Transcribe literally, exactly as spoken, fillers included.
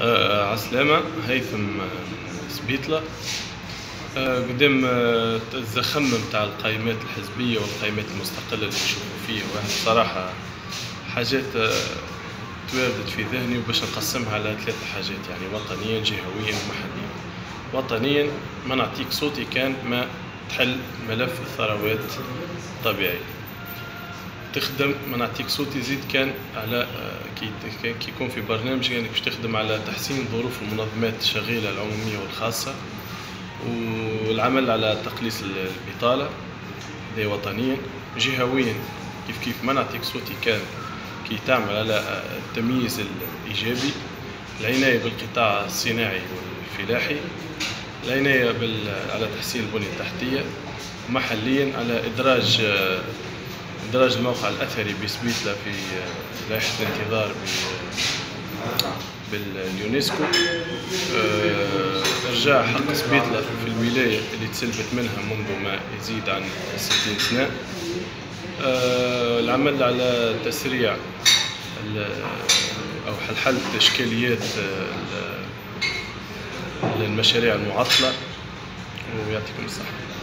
آه، عسلامة هيثم سبيطلة. آه، قدام آه، الزخم متاع القائمات الحزبية والقائمات المستقلة اللي نشوفوا فيه واحد صراحة حاجات آه، تواردت في ذهني، وباش نقسمها على ثلاثة حاجات، يعني وطنيا جهويا ومحليا. وطنيا ما نعطيك صوتي كان ما تحل ملف الثروات الطبيعية، تخدم ما نعطيك صوتي زيد كان على كي كي يكون في برنامج يعني باش تخدم على تحسين ظروف المنظمات الشغيلة العمومية والخاصة، والعمل على تقليص البطالة. هذا وطنيا. جهويا كيف كيف ما نعطيك صوتي كان كي تعمل على التمييز الإيجابي، العناية بالقطاع الصناعي والفلاحي، العناية على تحسين البنية التحتية. محليا على إدراج إدراج الموقع الأثري بسبيطلة في لائحة الانتظار باليونسكو. إرجاع حق سبيطلة في الولاية اللي تسلبت منها منذ ما يزيد عن ستين سنة. العمل على تسريع أو حل إشكاليات المشاريع المعطلة. ويعطيكم الصحة.